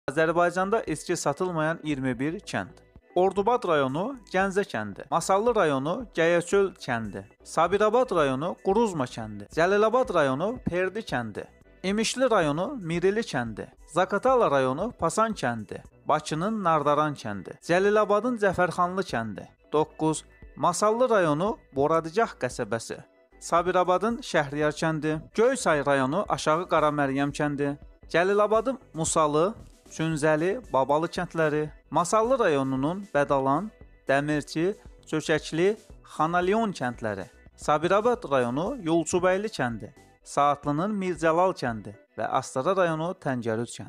Azərbaycanda eski satılmayan 21 kənd. Ordubad rayonu Gəncə kəndi, Masallı rayonu Gəyəçöl kəndi, Sabirabad rayonu Quruzma kəndi, Cəlilabad rayonu Perdi kəndi, İmişli rayonu Mirili kəndi, Zaqatala rayonu Pasan kəndi, Bakının Nardaran kəndi, Cəlilabadın Cəfərxanlı kəndi, 9. Masallı rayonu Boradigah qəsəbəsi, Sabirabadın Şəhriyar kəndi, Göysay rayonu Aşağı Qaraməryəm kəndi, Cəlilabadın Musalı, Çünzəli, Babalı kəndləri, Masallı rayonunun Bədalan, Dəmirçi, Çökəkli, Xanalyon kəndləri, Sabirabad rayonu Yolçubəyli kəndi, Saatlının Mircəlal kəndi və Astara rayonu Təngərüd kəndi.